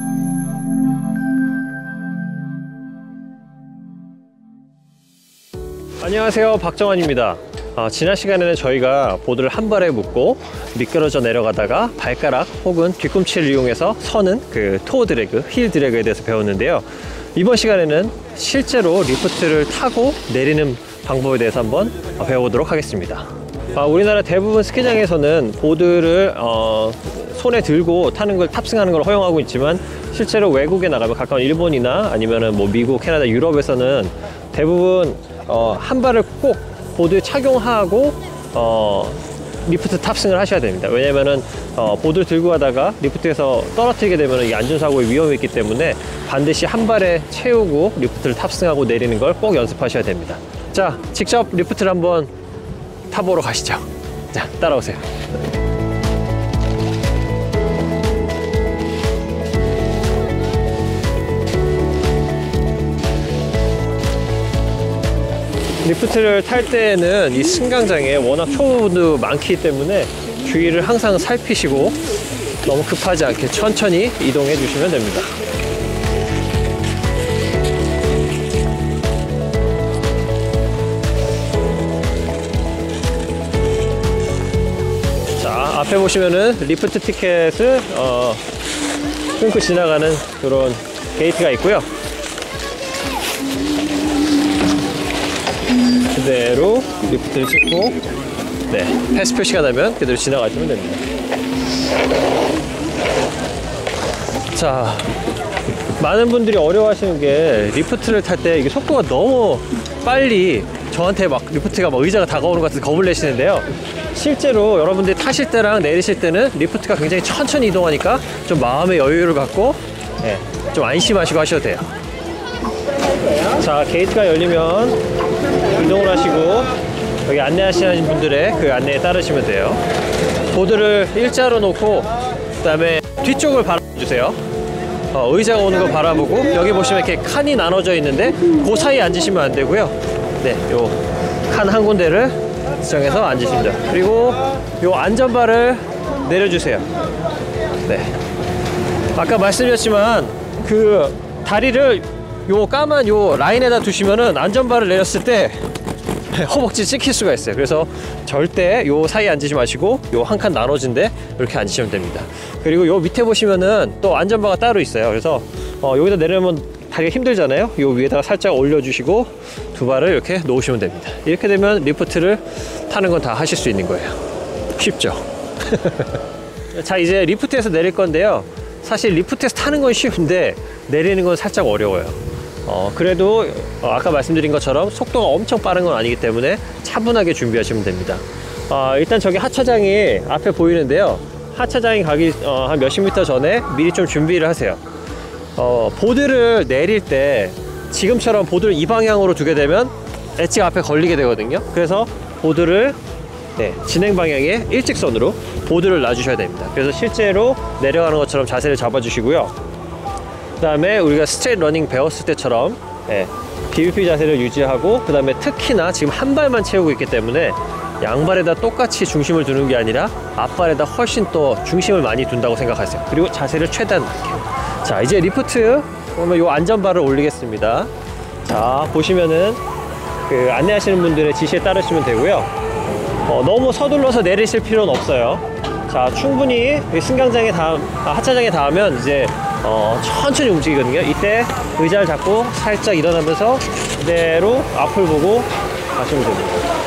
안녕하세요, 박정환입니다. 지난 시간에는 저희가 보드를 한 발에 묶고 미끄러져 내려가다가 발가락 혹은 뒤꿈치를 이용해서 서는 그 토어 드래그, 힐 드래그에 대해서 배웠는데요. 이번 시간에는 실제로 리프트를 타고 내리는 방법에 대해서 한번 배워보도록 하겠습니다. 우리나라 대부분 스키장에서는 보드를 손에 들고 타는 걸, 탑승하는 걸 허용하고 있지만, 실제로 외국에 나가면 가까운 일본이나 아니면은 뭐 미국, 캐나다, 유럽에서는 대부분 한 발을 꼭 보드에 착용하고 리프트 탑승을 하셔야 됩니다. 왜냐면은 보드를 들고 가다가 리프트에서 떨어뜨리게 되면 이 안전사고의 위험이 있기 때문에 반드시 한 발에 채우고 리프트를 탑승하고 내리는 걸 꼭 연습하셔야 됩니다. 자, 직접 리프트를 한번 타보러 가시죠. 자, 따라오세요. 리프트를 탈 때에는 이 승강장에 워낙 초보도 많기 때문에 주위를 항상 살피시고 너무 급하지 않게 천천히 이동해 주시면 됩니다. 자, 앞에 보시면은 리프트 티켓을 끊고 지나가는 그런 게이트가 있고요. 그대로 리프트를 찍고, 네, 패스 표시가 나면 그대로 지나가시면 됩니다. 자, 많은 분들이 어려워하시는 게 리프트를 탈 때 이게 속도가 너무 빨리 저한테 막 리프트가 막 의자가 다가오는 것 같아서 겁을 내시는데요. 실제로 여러분들이 타실 때랑 내리실 때는 리프트가 굉장히 천천히 이동하니까 좀 마음의 여유를 갖고, 네, 좀 안심하시고 하셔도 돼요. 자, 게이트가 열리면 이동을 하시고 여기 안내하시는 분들의 그 안내에 따르시면 돼요. 보드를 일자로 놓고 그 다음에 뒤쪽을 바라보주세요. 의자가 오는 거 바라보고, 여기 보시면 이렇게 칸이 나눠져 있는데 그 사이에 앉으시면 안 되고요. 네, 요 칸 한 군데를 지정해서 앉으시면 돼요. 그리고 요 안전바를 내려주세요. 네, 아까 말씀드렸지만 그 다리를 요 까만 요 라인에다 두시면은 안전바를 내렸을 때 허벅지 찍힐 수가 있어요. 그래서 절대 요 사이에 앉으지 마시고 요 한 칸 나눠진 데 이렇게 앉으시면 됩니다. 그리고 요 밑에 보시면은 또 안전바가 따로 있어요. 그래서 여기다 내려면 다리가 힘들잖아요. 요 위에다가 살짝 올려주시고 두 발을 이렇게 놓으시면 됩니다. 이렇게 되면 리프트를 타는 건 다 하실 수 있는 거예요. 쉽죠? 자, 이제 리프트에서 내릴 건데요. 사실 리프트에서 타는 건 쉬운데 내리는 건 살짝 어려워요. 그래도 아까 말씀드린 것처럼 속도가 엄청 빠른 건 아니기 때문에 차분하게 준비하시면 됩니다. 일단 저기 하차장이 앞에 보이는데요. 하차장이 가기 한 몇십 미터 전에 미리 좀 준비를 하세요. 보드를 내릴 때 지금처럼 보드를 이 방향으로 두게 되면 엣지가 앞에 걸리게 되거든요. 그래서 보드를, 네, 진행 방향에 일직선으로 보드를 놔주셔야 됩니다. 그래서 실제로 내려가는 것처럼 자세를 잡아주시고요. 그 다음에 우리가 스트레이트 러닝 배웠을 때처럼, 네, PVP 자세를 유지하고, 그 다음에 특히나 지금 한 발만 채우고 있기 때문에 양발에다 똑같이 중심을 두는 게 아니라 앞발에다 훨씬 또 중심을 많이 둔다고 생각하세요. 그리고 자세를 최대한 낮게. 자, 이제 리프트 그러면 요 안전바를 올리겠습니다. 자, 보시면은 그 안내하시는 분들의 지시에 따르시면 되고요. 너무 서둘러서 내리실 필요는 없어요. 자, 충분히 승강장에 하차장에 닿으면 이제 천천히 움직이거든요. 이때 의자를 잡고 살짝 일어나면서 그대로 앞을 보고 가시면 됩니다.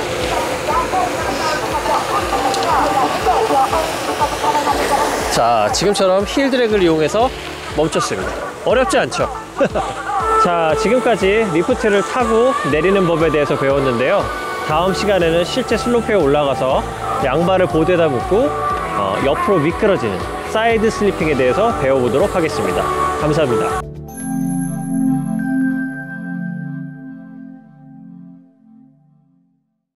자, 지금처럼 힐 드래그를 이용해서 멈췄습니다. 어렵지 않죠? 자, 지금까지 리프트를 타고 내리는 법에 대해서 배웠는데요. 다음 시간에는 실제 슬로프에 올라가서 양발을 보드에다 묶고 옆으로 미끄러지는 사이드 슬리핑에 대해서 배워보도록 하겠습니다. 감사합니다.